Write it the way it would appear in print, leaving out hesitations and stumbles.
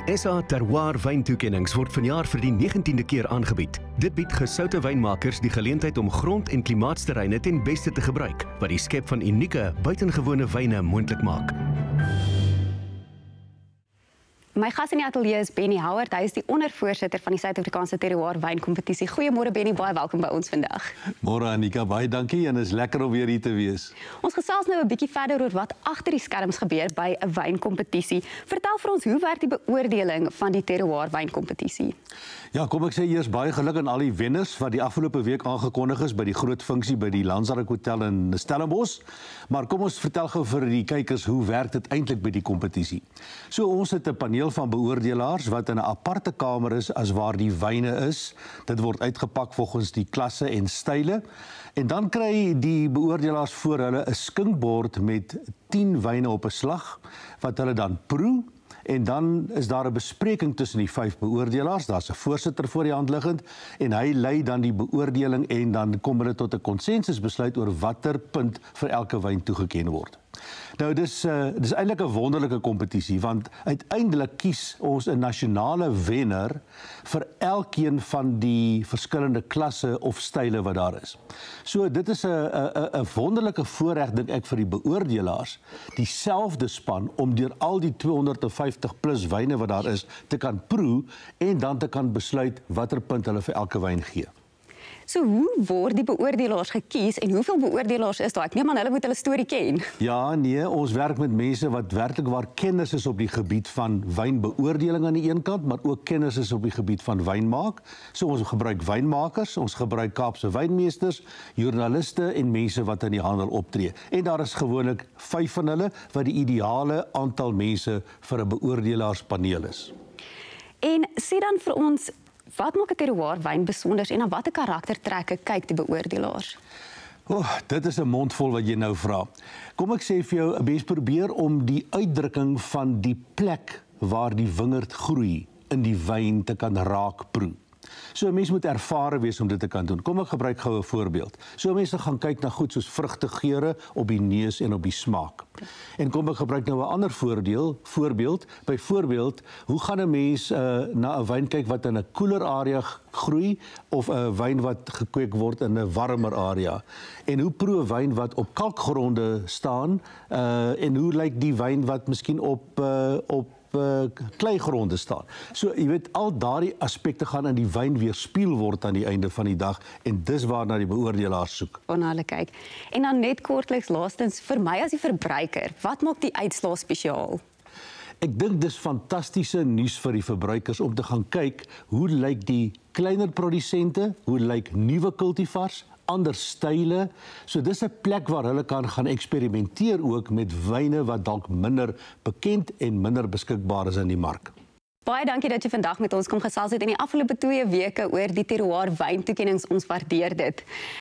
SA Terroir wyntoekennings word vanjaar vir die 19de keer aangebied. Dit bied gesoute wynmakers die geleentheid om grond- en klimaatsterreine ten beste te gebruik, wat die skep van unieke, buitengewone wyne moontlik maak. My gas in die ateljee is Benny Howard. Hy is die ondervoorsitter van die Suid-Afrikaanse Terroir wynkompetisie. Goeiemôre Benny, baie welkom by ons vandag. Môre Annika, baie dankie en is lekker om weer hier te wees. Ons gesels nou 'n bietjie verder oor wat agter die skerms gebeur by 'n wynkompetisie. Vertel vir ons, hoe werk die beoordeling van die Terroir wynkompetisie? Ja, kom ek sê eers baie geluk aan al die wenners wat die afgelope week aangekondig is by die groot funksie by die Landsark Hotel in Stellenbosch. Maar kom ons vertel gou vir die kykers hoe werk dit eintlik by die kompetisie. So ons het 'n paneel van beoordelaars wat in 'n aparte kamer is as waar die wyne is. Dit word uitgepak volgens die klasse en style. En dan kry die beoordelaars voor hulle 'n skinkbord met 10 wyne op 'n slag wat hulle dan proe. En dan is daar 'n bespreking tussen die 5 beoordelaars. Daar's 'n voorsitter voor die hand liggend en hy lei dan die beoordeling en dan kom hulle tot 'n konsensusbesluit oor watter punt vir elke wyn toegeken word. Nou dis eintlik 'n wonderlike kompetisie want uiteindelik kies ons 'n nasionale wenner vir elkeen van die verskillende klasse of style wat daar is. So dit is 'n wonderlike voorreg dink ek vir die beoordelaars, dieselfde span om deur al die 250 plus wyne wat daar is te kan proe en dan te kan besluit watter punt hulle vir elke wyn gee. So hoe word die beoordelaars gekies en hoeveel beoordelaars is daar? Ek neem aan hulle moet hulle storie ken. Ja, nee, ons werk met mense wat werklik waar kennis is op die gebied van wynbeoordeling aan die een kant, maar ook kennis is op die gebied van wynmaak. So ons gebruik wynmakers, ons gebruik Kaapse wynmeesters, joernaliste en mense wat in die handel optree. En daar is gewoonlik 5 van hulle wat die ideale aantal mense vir 'n beoordelaarspaneel is. En sê dan vir ons, wat maak 'n terroir wyn besonders en na watter karaktertrekke kyk die beoordelaars? Dit is 'n mondvol wat jy nou vra. Kom ek sê vir jou, 'n mens probeer om die uitdrukking van die plek waar die wingerd groei in die wyn te kan raakproe. So 'n mens moet ervare wees om dit te kan doen. Kom ek gebruik gou 'n voorbeeld. So mense gaan kyk na goed soos vrugtegeure op die neus en op die smaak. En kom ek gebruik nou 'n ander voorbeeld. Byvoorbeeld, hoe gaan 'n mens na 'n wyn kyk wat in 'n koeler area groei of 'n wyn wat gekweek word in 'n warmer area? En hoe proe 'n wyn wat op kalkgronde staan en hoe lyk die wyn wat miskien op kleigronde staan. So, jy weet, al daardie aspekte gaan in die wyn weerspieël word aan die einde van die dag en dis waarna die beoordelaars soek. Na hulle kyk. En dan net kortliks laastens, vir my as die verbruiker, wat maak die uitslaa spesiaal? Ek dink dis fantastiese nuus vir die verbruikers om te gaan kyk hoe lyk die kleiner produsente, hoe lyk nuwe kultivars, ander style. So dis 'n plek waar hulle kan gaan eksperimenteer ook met wyne wat dalk minder bekend en minder beskikbaar is in die mark. Baie dankie dat jy vandag met ons kom gesels het in die afgelope 2 weke oor die terroir wyntoekennings. Ons waardeer dit.